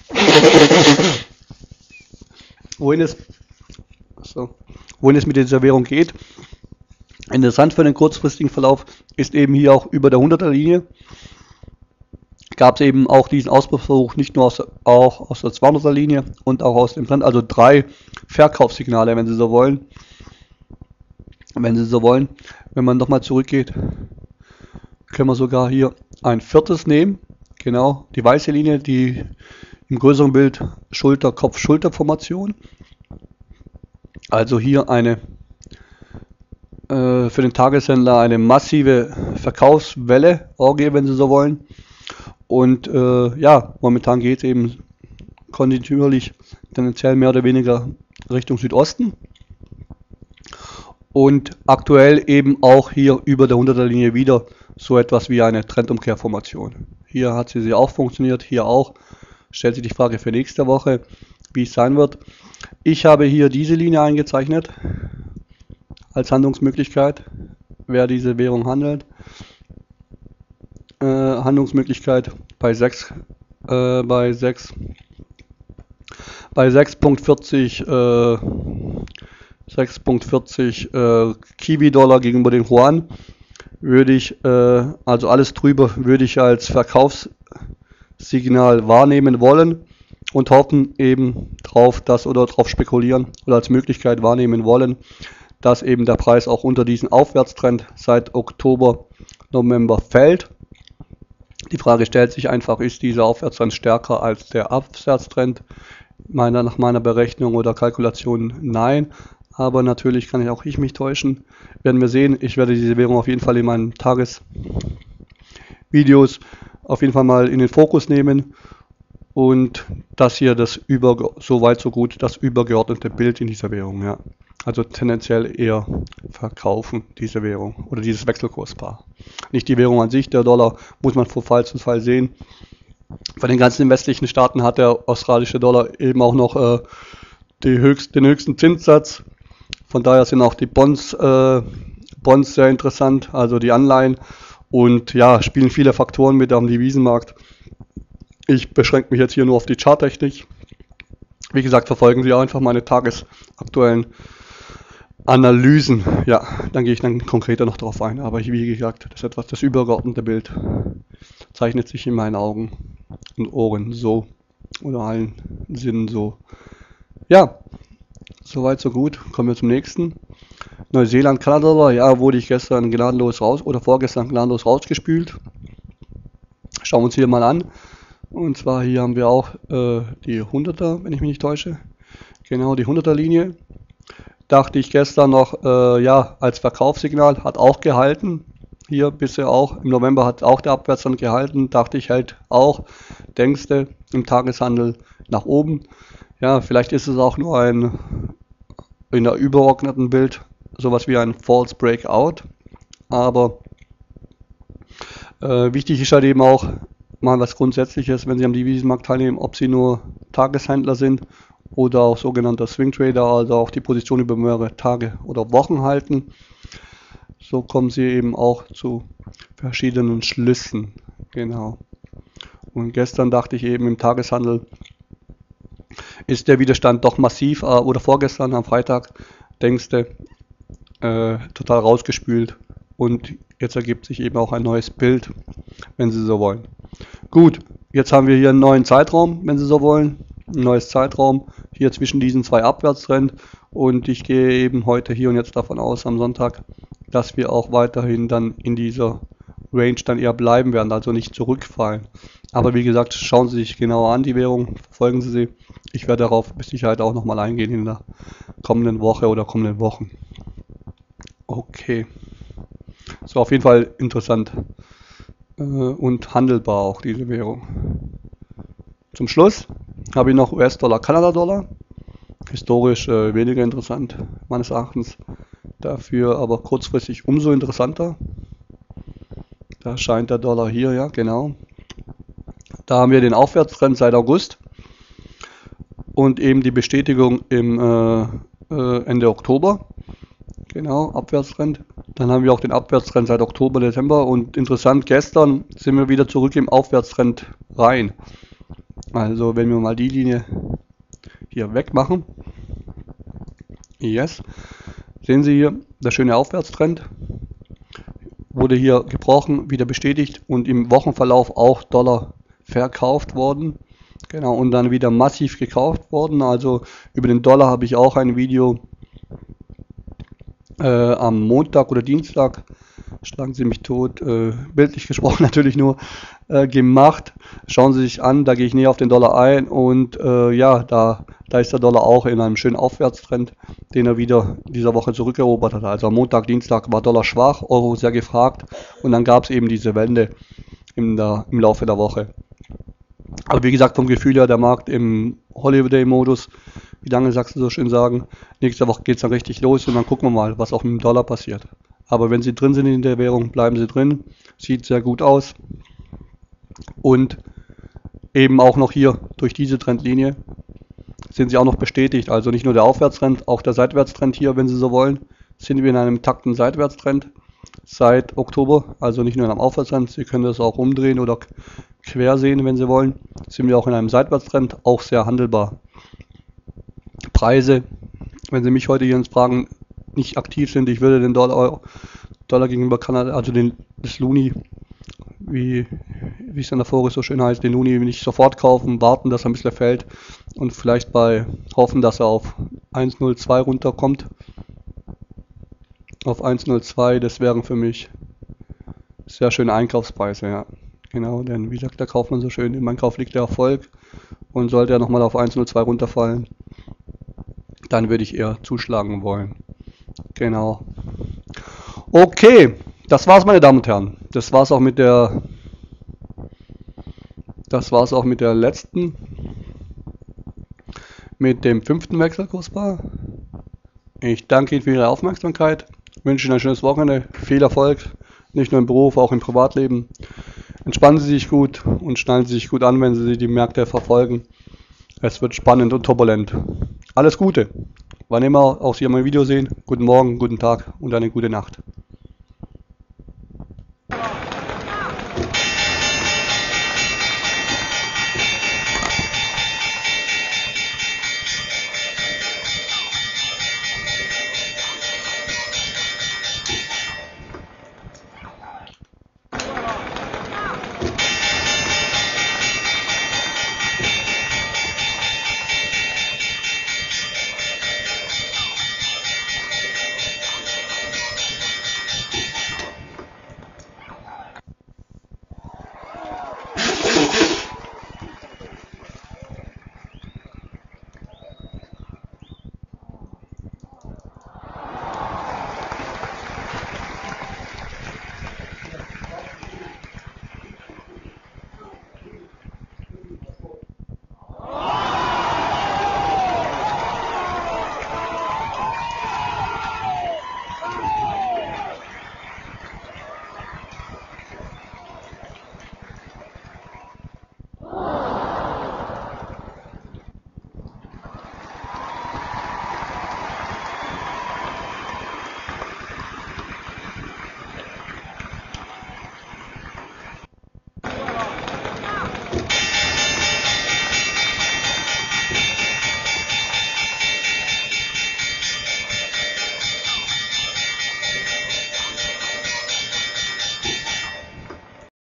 Wohin es mit dieser Währung geht. Interessant für den kurzfristigen Verlauf ist eben hier auch über der 100er Linie. Gab es eben auch diesen Ausbruchsversuch nicht nur auch aus der 200er Linie und auch aus dem Trend, also 3 Verkaufssignale, wenn Sie so wollen. Wenn man nochmal zurückgeht, können wir sogar hier ein viertes nehmen. genau, die weiße Linie, die im größeren Bild Schulter-Kopf-Schulter-Formation. Also hier eine für den Tageshändler eine massive Verkaufswelle, Orgie, wenn Sie so wollen. Und ja, momentan geht es eben kontinuierlich tendenziell mehr oder weniger Richtung Südosten. Und aktuell eben auch hier über der 100er Linie wieder so etwas wie eine Trendumkehrformation. Hier hat sie auch funktioniert, hier auch. Stellt sich die Frage für nächste Woche, wie es sein wird. Ich habe hier diese Linie eingezeichnet als Handlungsmöglichkeit, wer diese Währung handelt. Handlungsmöglichkeit bei 6,40 Kiwi-Dollar gegenüber den Yuan würde ich, also alles drüber würde ich als Verkaufssignal wahrnehmen wollen und hoffen eben drauf, dass oder darauf spekulieren oder als Möglichkeit wahrnehmen wollen, dass eben der Preis auch unter diesen Aufwärtstrend seit Oktober, November fällt. Die Frage stellt sich einfach, ist dieser Aufwärtstrend stärker als der Abwärtstrend? Nach meiner Berechnung oder Kalkulation nein. Aber natürlich kann auch ich mich täuschen. Werden wir sehen. Ich werde diese Währung auf jeden Fall in meinen Tagesvideos auf jeden Fall mal in den Fokus nehmen. Und das hier so weit so gut das übergeordnete Bild in dieser Währung. Ja. Also tendenziell eher verkaufen diese Währung oder dieses Wechselkurspaar. Nicht die Währung an sich, der Dollar muss man von Fall zu Fall sehen. Von den ganzen westlichen Staaten hat der australische Dollar eben auch noch den höchsten Zinssatz. Von daher sind auch die Bonds sehr interessant, also die Anleihen. Und ja, spielen viele Faktoren mit am Devisenmarkt. Ich beschränke mich jetzt hier nur auf die Charttechnik. Wie gesagt, verfolgen Sie einfach meine tagesaktuellen Analysen. Ja, dann gehe ich dann konkreter noch darauf ein. Aber wie gesagt, das übergeordnete Bild zeichnet sich in meinen Augen und Ohren so oder allen Sinnen so. Ja, soweit so gut. Kommen wir zum nächsten. Neuseeland, Kanada, ja, wurde ich gestern gnadenlos vorgestern gnadenlos rausgespült. Schauen wir uns hier mal an. Und zwar hier haben wir auch die 100er, wenn ich mich nicht täusche. Genau, die 100er Linie. Dachte ich gestern noch, ja, als Verkaufssignal, hat auch gehalten. Hier bisher auch, im November hat auch der Abwärtstrend gehalten. Dachte ich, hält auch, denkste, im Tageshandel nach oben. Ja, vielleicht ist es auch nur in der übergeordneten Bild sowas wie ein False Breakout. Aber wichtig ist halt eben auch mal was Grundsätzliches, wenn Sie am Devisenmarkt teilnehmen, ob Sie nur Tageshändler sind oder auch sogenannter Swing Trader, also auch die Position über mehrere Tage oder Wochen halten. So kommen Sie eben auch zu verschiedenen Schlüssen. Genau. Und gestern dachte ich eben im Tageshandel ist der Widerstand doch massiv, oder vorgestern am Freitag, denkst du, total rausgespült. Und jetzt ergibt sich eben auch ein neues Bild, wenn Sie so wollen. Gut, jetzt haben wir hier einen neuen Zeitraum, wenn Sie so wollen. Ein neues Zeitraum hier zwischen diesen zwei Abwärtstrends. Und ich gehe eben heute hier und jetzt davon aus, am Sonntag, dass wir auch weiterhin dann in dieser Range dann eher bleiben werden, also nicht zurückfallen. Aber wie gesagt, schauen Sie sich genauer an, die Währung, verfolgen Sie sie. Ich werde darauf mit Sicherheit auch nochmal eingehen in der kommenden Woche oder kommenden Wochen. Okay. Das war auf jeden Fall interessant und handelbar auch, diese Währung. Zum Schluss habe ich noch US-Dollar, Kanada-Dollar. Historisch weniger interessant, meines Erachtens. Dafür aber kurzfristig umso interessanter. Da scheint der Dollar hier, ja, genau. Da haben wir den Aufwärtstrend seit August und eben die Bestätigung im Ende Oktober. Genau, Abwärtstrend. Dann haben wir auch den Abwärtstrend seit Oktober, Dezember und interessant, gestern sind wir wieder zurück im Aufwärtstrend rein. Also wenn wir mal die Linie hier wegmachen. Yes. Sehen Sie hier, der schöne Aufwärtstrend wurde hier gebrochen, wieder bestätigt und im Wochenverlauf auch Dollar verkauft worden. Genau, und dann wieder massiv gekauft worden. Also über den Dollar habe ich auch ein Video am Montag oder Dienstag schlagen Sie mich tot, bildlich gesprochen natürlich nur, gemacht. Schauen Sie sich an, da gehe ich näher auf den Dollar ein und ja, da ist der Dollar auch in einem schönen Aufwärtstrend, den er wieder dieser Woche zurückerobert hat. Also am Montag, Dienstag war Dollar schwach, Euro sehr gefragt und dann gab es eben diese Wende im Laufe der Woche. Aber wie gesagt, vom Gefühl her, der Markt im Holiday-Modus, wie die Angelsachsen so schön sagen, nächste Woche geht es dann richtig los und dann gucken wir mal, was auch mit dem Dollar passiert. Aber wenn Sie drin sind in der Währung, bleiben Sie drin. Sieht sehr gut aus. Und eben auch noch hier durch diese Trendlinie sind Sie auch noch bestätigt. Also nicht nur der Aufwärtstrend, auch der Seitwärtstrend hier, wenn Sie so wollen, sind wir in einem takten Seitwärtstrend seit Oktober. Also nicht nur in einem Aufwärtstrend, Sie können das auch umdrehen oder quer sehen, wenn Sie wollen. Sind wir auch in einem Seitwärtstrend, auch sehr handelbar. Preise, wenn Sie mich heute hier fragen, nicht aktiv sind, ich würde den Dollar gegenüber Kanada, also das Luni, wie es in der Folie so schön heißt, den Luni nicht sofort kaufen, warten, dass er ein bisschen fällt und vielleicht hoffen, dass er auf 1,02 runterkommt. Auf 1,02, das wären für mich sehr schöne Einkaufspreise, ja. Genau, denn wie sagt der Kaufmann so schön, im Einkauf liegt der Erfolg und sollte er nochmal auf 1,02 runterfallen, dann würde ich eher zuschlagen wollen. Genau. Okay, das war's, meine Damen und Herren. Das war's auch mit der letzten, mit dem 5. Wechselkurspaar. Ich danke Ihnen für Ihre Aufmerksamkeit, wünsche Ihnen ein schönes Wochenende, viel Erfolg, nicht nur im Beruf, auch im Privatleben. Entspannen Sie sich gut und schnallen Sie sich gut an, wenn Sie die Märkte verfolgen. Es wird spannend und turbulent. Alles Gute. Wann immer auch Sie mein Video sehen, guten Morgen, guten Tag und eine gute Nacht.